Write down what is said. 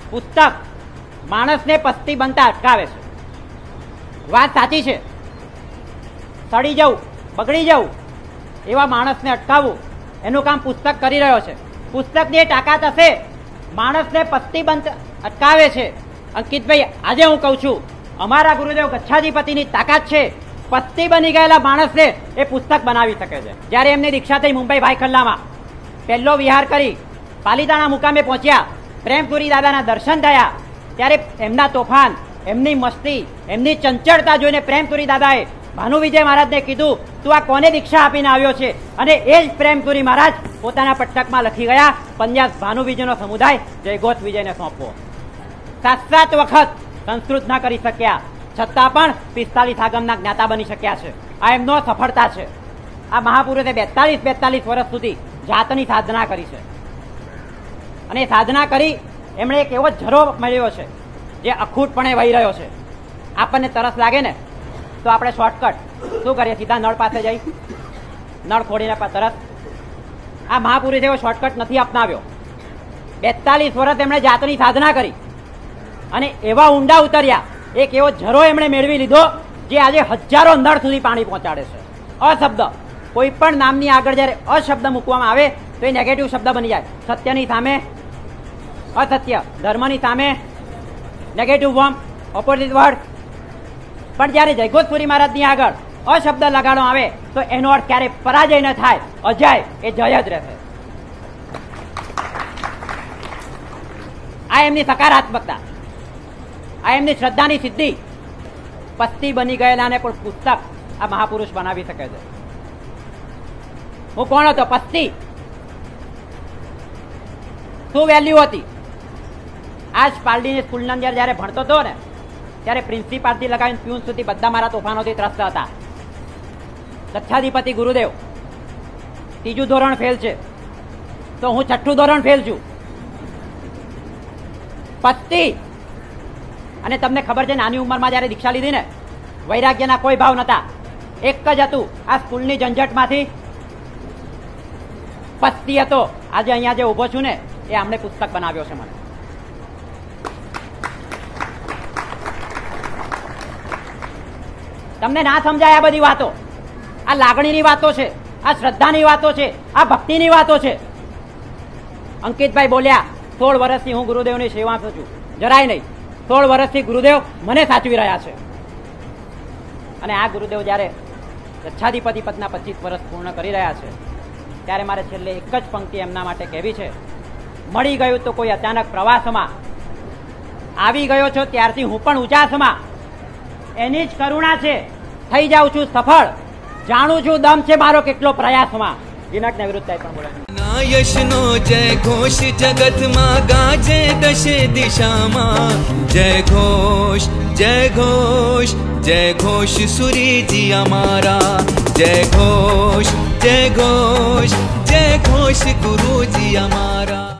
પુસ્તક માણસને પસ્તી બનતા અટકાવે છે. વાત સાચી છે. સડી જવું, બગડી જવું એવા માણસને અટકાવવું એનું કામ પુસ્તક કરી રહ્યો છે. પુસ્તકની તાકાત હશે માણસને પસ્તી બનતા અટકાવે છે. અંકિતભાઈ, આજે હું કહું છું, અમારા ગુરુદેવ ગચ્છાધિપતિની તાકાત છે પસ્તી બની ગયેલા માણસને એ પુસ્તક બનાવી શકે છે. જ્યારે એમની દીક્ષા થઈ મુંબઈ ભાઈખલ્લામાં, પહેલો વિહાર કરી પાલીતાણા મુકામે પહોંચ્યા, પ્રેમપુરી દાદાના દર્શન થયા, ત્યારે એમના તોફાન, એમની મસ્તી, એમની ચંચળતા જોઈને પ્રેમપુરી દાદાએ ભાનુ વિજય મહારાજને કીધું, તું આ કોને દીક્ષા આપીને આવ્યો છે? અને એ જ પ્રેમપુરી મહારાજ પોતાના પટ્ટકમાં લખી ગયા, પંજાબ ભાનુ વિજયનો સમુદાય જયઘોષ વિજયને સોંપવો. 7 વખત સંસ્કૃત ના કરી શક્યા છતાં પણ 45 આગમના જ્ઞાતા બની શક્યા છે. આ એમનો સફળતા છે. આ મહાપુરુષે 42 વર્ષ સુધી જાતની સાધના કરી છે. અને સાધના કરી એમણે એક એવો ઝરો મળ્યો છે જે અખૂટપણે વહી રહ્યો છે. આપણને તરસ લાગે ને તો આપણે શોર્ટકટ શું કરીએ? સીધા નળ પાસે જઈ નળ ખોડીને તરસ. આ મહાપુરુષે એવો શોર્ટકટ નથી અપનાવ્યો. 42 વર્ષ એમણે જાતની સાધના કરી અને એવા ઊંડા ઉતર્યા. એક એવો ઝરો એમણે મેળવી લીધો જે આજે હજારો નળ સુધી પાણી પહોંચાડે છે. અશબ્દ, કોઈ પણ નામની આગળ જ્યારે અશબ્દ મૂકવામાં આવે તો એ નેગેટિવ શબ્દ બની જાય. સત્યની સામે અસત્ય, ધર્મની સામે નેગેટિવ ફોર્મ, ઓપોઝિટ વર્ડ. પણ જ્યારે જયઘોષપુરી મહારાજની આગળ અશબ્દ લગાડો આવે તો એનો અર્થ ક્યારે પરાજય ન થાય, અજય એ જય જ રહેશે. આ એમની સકારાત્મકતા, આ એમની શ્રદ્ધાની સિદ્ધિ. પસ્તી બની ગયેલાને પણ પુસ્તક આ મહાપુરુષ બનાવી શકે છે. હું કોણ હતો? પસ્તી. શું વેલ્યુ હતી? આજ પાલડીની સ્કૂલની અંદર જયારે ભણતો હતો ને ત્યારે પ્રિન્સિપાલથી લગાવીને પ્યુન સુધી બધા મારા તોફાનોથી ત્રસ્ત હતા. ગચ્છાધિપતિ ગુરુદેવ 3જું ધોરણ ફેલ છે તો હું 6ઠું ધોરણ ફેલ છું. પસ્તી. અને તમને ખબર છે, નાની ઉંમરમાં જયારે દીક્ષા લીધી ને, વૈરાગ્યના કોઈ ભાવ નતા. એક જ હતું, આ સ્કૂલની ઝંઝટમાંથી પસ્તી હતો. આજે અહીંયા જે ઉભો છું ને એ આમણે પુસ્તક બનાવ્યો છે મને. તમને ના સમજાય આ બધી વાતો. આ લાગણીની વાતો છે, આ શ્રદ્ધાની વાતો છે, આ ભક્તિની વાતો છે. અંકિતભાઈ બોલ્યા 16 વર્ષથી હું ગુરુદેવની સેવા છું. જરાય નહીં. 16 વર્ષથી ગુરુદેવ મને સાચવી રહ્યા છે. અને આ ગુરુદેવ જ્યારે ગચ્છાધિપતિ પદના 25 વર્ષ પૂર્ણ કરી રહ્યા છે ત્યારે મારે છેલ્લે એક જ પંક્તિ એમના માટે કહેવી છે. મળી ગયું તો કોઈ અચાનક પ્રવાસમાં, આવી ગયો છો ત્યારથી હું પણ ઉચાસમાં. એની જ કરુણા છે, થઈ જાઉં છું સફળ, જાણું છું દમ છે મારો કેટલો પ્રયાસમાં. દિનકને વિરુદ્ધ પણ બોલે. યશનો જય ઘોષ જગતમાં ગાજે દશે દિશામાં. જય ઘોષ, જય ઘોષ, જય ઘોષ સુરીજી અમારા. જય ઘોષ, જય ઘોષ, જય ઘોષ ગુરુજી અમારા.